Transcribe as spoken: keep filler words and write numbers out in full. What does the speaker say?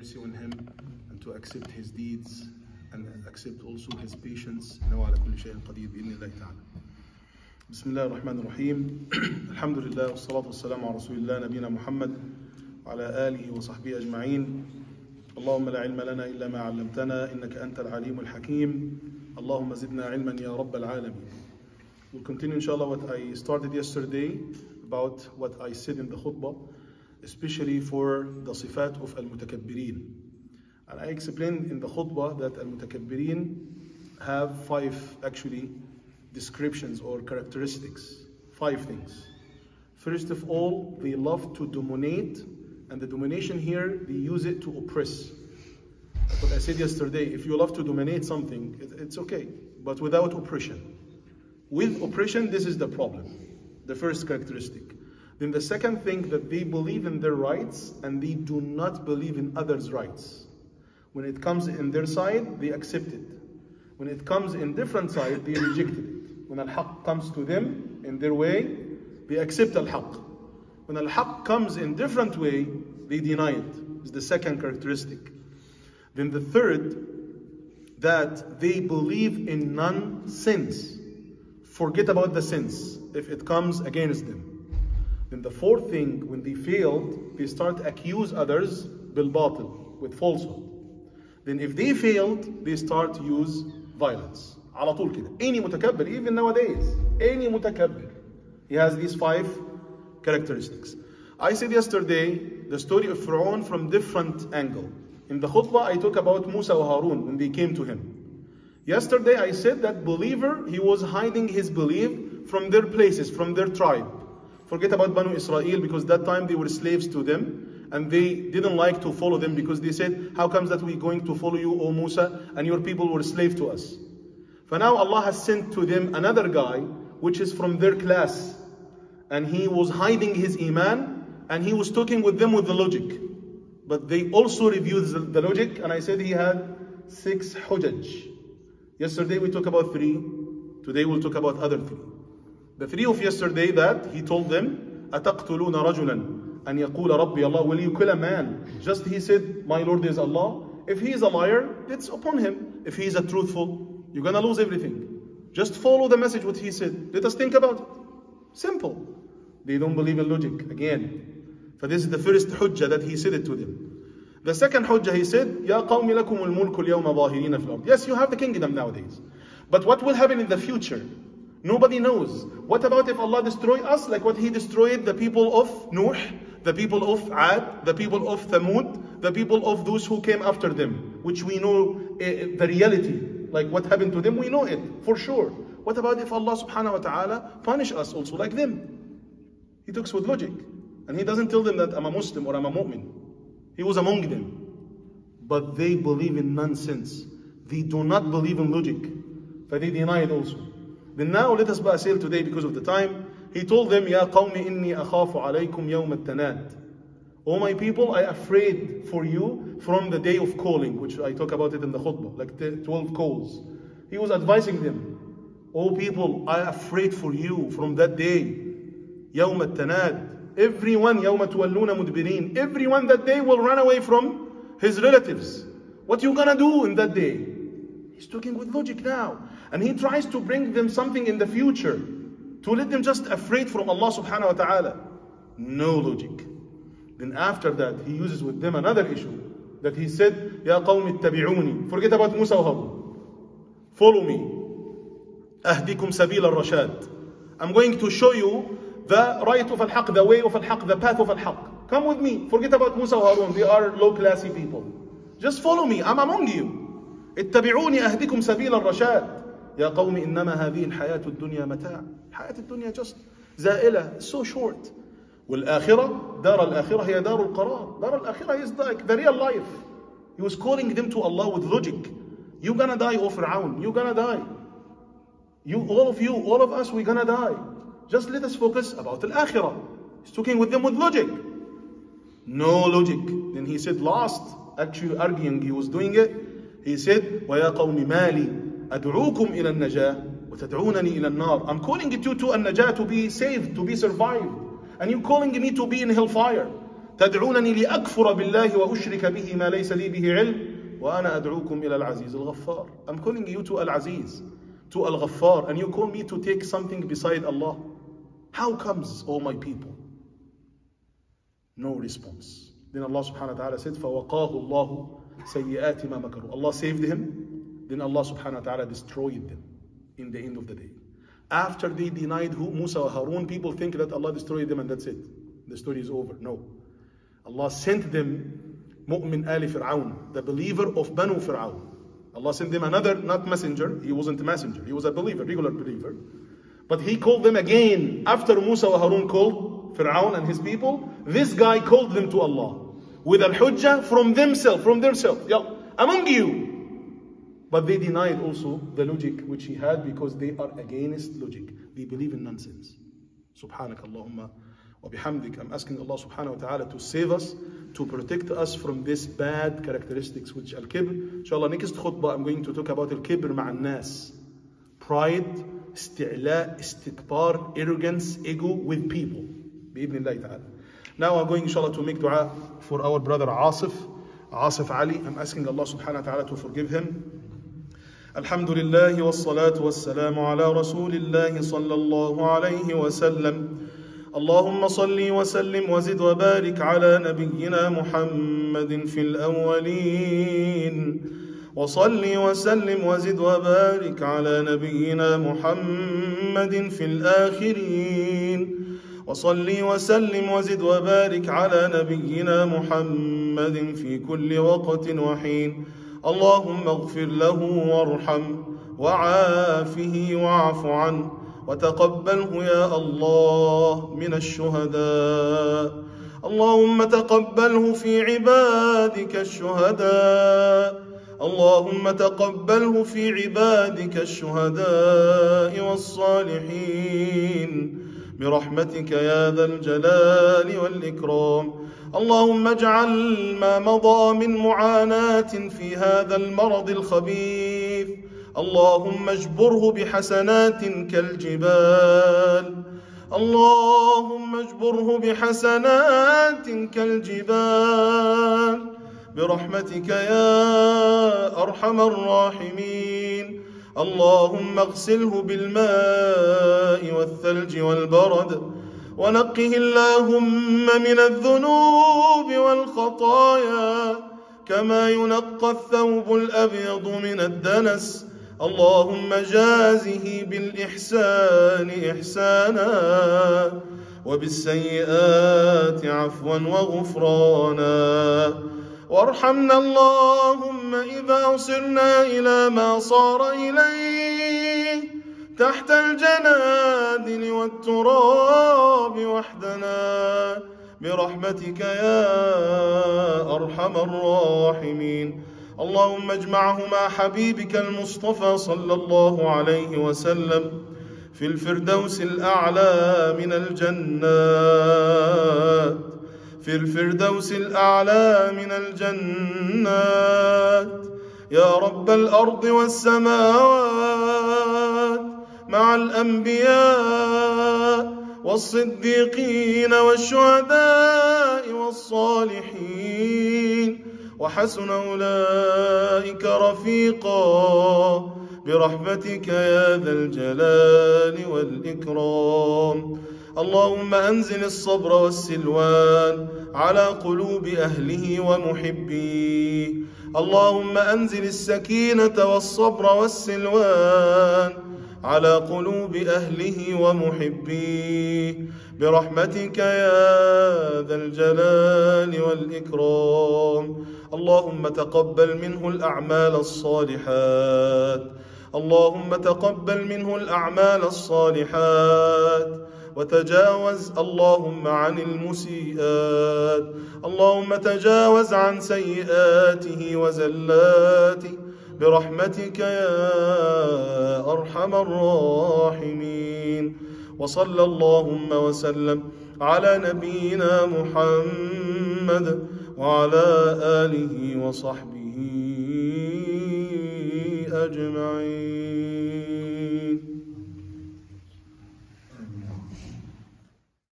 mercy on him and to accept his deeds and accept also his patience. إنه على كل شيء قدير بإذن الله تعالى. بسم الله الرحمن الرحيم. الحمد لله والصلاة والسلام على رسول الله نبينا محمد وعلى آله وصحبه أجمعين. اللهم لا علم لنا إلا ما علمتنا إنك أنت العليم الحكيم. اللهم زدنا علما يا رب العالمين. We'll continue inshallah what I started yesterday about what I said in the khutbah, especially for the sifat of al-mutakabbirin. And I explained in the khutbah that al-mutakabbirin have five actually descriptions or characteristics, five things. First of all, they love to dominate, and the domination here, they use it to oppress. Like what I said yesterday, if you love to dominate something, it, it's okay, but without oppression. With oppression, this is the problem, the first characteristic. Then the second thing, that they believe in their rights and they do not believe in others' rights. When it comes in their side, they accept it. When it comes in different side, they reject it. When al-haq comes to them in their way, they accept al-haq. When al-haq comes in different way, they deny it. It's the second characteristic. Then the third, that they believe in nonsense. Forget about the sense if it comes against them. Then the fourth thing, when they failed, they start to accuse others bil-batil, with falsehood. Then if they failed, they start to use violence. على طول كده. Any mutakabbir, even nowadays, any mutakabbir, he has these five characteristics. I said yesterday the story of Fir'aun from different angle. In the khutbah, I talk about Musa and Harun when they came to him. Yesterday, I said that believer, he was hiding his belief from their places, from their tribe. Forget about Banu Israel, because that time they were slaves to them, and they didn't like to follow them, because they said, how comes that we're going to follow you, O Musa, and your people were slave to us? For now, Allah has sent to them another guy, which is from their class, and he was hiding his iman, and he was talking with them with the logic. But they also reviewed the, the logic, and I said he had six hujaj. Yesterday we talked about three, today we'll talk about other three. The three of yesterday, that he told them, أَتَقْتُلُونَ رَجُلًا أَنْ يَقُولَ رَبِّي اللَّهُ. Will you kill a man? Just he said, my Lord is Allah. If he is a liar, it's upon him. If he is a truthful, you're gonna lose everything. Just follow the message what he said. Let us think about it. Simple. They don't believe in logic, again. So this is the first hujjah that he said it to them. The second hujjah, he said, يَا قَوْمِ لَكُمُ الْمُلْكُ الْيَوْمَ ظَاهِرِينَ فِي الْأَرْضِ. Yes, you have the kingdom nowadays. But what will happen in the future? Nobody knows. What about if Allah destroy us like what He destroyed the people of Nuh, the people of Ad, the people of Thamud, the people of those who came after them, which we know uh, the reality, like what happened to them, we know it for sure. What about if Allah subhanahu wa ta'ala punish us also like them? He talks with logic. And He doesn't tell them that I'm a Muslim or I'm a mu'min. He was among them. But they believe in nonsense. They do not believe in logic. But they deny it also. Then now let us ba'asil today because of the time. He told them, Ya qawmi inni akhafu alaykum yawm at-tanad. O my people, I am afraid for you from the day of calling, which I talk about it in the khutbah, like the twelve calls. He was advising them, O people, I am afraid for you from that day. Yawm at-tanad. Everyone, يَوْمَ تُوَلُّونَ مُدْبِرِينَ. Everyone that day will run away from his relatives. What you gonna do in that day? He's talking with logic now. And he tries to bring them something in the future, to let them just afraid from Allah subhanahu wa ta'ala. No logic. Then after that, he uses with them another issue, that he said, يَا قَوْمِ اتَّبِعُونِ. Forget about Musa and Harun. Follow me. أَهْدِكُمْ سَبِيلَ الرَّشَادِ. I'm going to show you the right of al-haq, the way of al-haq, the path of al-haq. Come with me. Forget about Musa and Harun. They are low-classy people. Just follow me. I'm among you. اتبعوني أهدكم سبيل الرشاد. يا قوم إنما هذه الحياة الدنيا متاع. حياة الدنيا just زائلة, so short. والآخرة, دار الآخرة هي دار القرار. دار الآخرة is like the real life. He was calling them to Allah with logic. You're gonna die, O Fir'aun. You're gonna die. You, all of you, all of us, we're gonna die. Just let us focus about al-akhirah. He's talking with them with logic. No logic. Then he said last, actually arguing, he was doing it. He said, وَيَا قَوْمِ مَالِي أَدْعُوكُمْ إِلَى النَّجَاةِ وَتَدْعُونَنِي إِلَى النَّارِ. I'm calling you to an-najah, to be saved, to be survived. And you're calling me to be in hellfire. تدعونني لأكفر بالله وأشرك به ما ليس لي به علم وأنا أدعوكم إلى العزيز الغفار. I'm calling you to Al-Aziz, to Al-Ghaffar, and you call me to take something beside Allah. How comes, O my people? No response. Then Allah subhanahu wa ta'ala said, فَوَقَاهُ اللَّهُ سَيِّئَاتِ مَا مَكَرُوا. Allah saved him, then Allah subhanahu wa ta'ala destroyed them in the end of the day. After they denied who? Musa or Harun, people think that Allah destroyed them and that's it. The story is over. No. Allah sent them Mu'min Ali Fir'aun, the believer of Banu Fir'aun. Allah sent them another, not messenger, he wasn't a messenger, he was a believer, regular believer. But he called them again, after Musa wa Harun called Fir'aun and his people, this guy called them to Allah. With al-hujjah from themselves, from themselves, yeah, among you. But they denied also the logic which he had because they are against logic. They believe in nonsense. Subhanak Allahumma wa bihamdik. I'm asking Allah subhanahu wa ta'ala to save us, to protect us from this bad characteristics which al-kibr. Inshallah, next khutbah I'm going to talk about al-kibr ma'an nas. Pride, isti'la, istikbar, arrogance, ego with people. Bi-ibnillahi ta'ala. Now I'm going inshallah to make dua for our brother Asif, Asif Ali. I'm asking Allah subhanahu wa ta'ala to forgive him. Alhamdulillah wa salatu wa salamu ala rasulillahi sallallahu alayhi wa sallam. اللهم صل وسلم وزد وبارك على نبينا محمد في الأولين وصل وسلم وزد وبارك على نبينا محمد في الآخرين وصل وسلم وزد وبارك على نبينا محمد في كل وقت وحين اللهم اغفر له وارحمه وعافه واعف عنه وتقبله يا الله من الشهداء اللهم تقبله في عبادك الشهداء اللهم تقبله في عبادك الشهداء والصالحين برحمتك يا ذا الجلال والإكرام اللهم اجعل ما مضى من معاناة في هذا المرض الخبيث اللهم اجبره بحسنات كالجبال اللهم اجبره بحسنات كالجبال برحمتك يا أرحم الراحمين اللهم اغسله بالماء والثلج والبرد ونقه اللهم من الذنوب والخطايا كما ينقى الثوب الأبيض من الدنس اللهم جازه بالإحسان إحسانا وبالسيئات عفوا وغفرانا وارحمنا اللهم إذا صرنا إلى ما صار إليه تحت الجنادل والتراب وحدنا برحمتك يا أرحم الراحمين اللهم اجمعه مع حبيبك المصطفى صلى الله عليه وسلم في الفردوس الأعلى من الجنات في الفردوس الأعلى من الجنات يا رب الأرض والسماوات مع الأنبياء والصديقين والشهداء والصالحين وحسن أولئك رفيقا برحمتك يا ذا الجلال والإكرام اللهم أنزل الصبر والسلوان على قلوب أهله ومحبيه اللهم أنزل السكينة والصبر والسلوان على قلوب أهله ومحبيه برحمتك يا ذا الجلال والإكرام اللهم تقبل منه الأعمال الصالحات اللهم تقبل منه الأعمال الصالحات وتجاوز اللهم عن المسيئات اللهم تجاوز عن سيئاته وزلاته برحمتك يا أرحم الراحمين وصلى اللهم وسلم على نبينا محمد وعلى آله وصحبه أجمعين.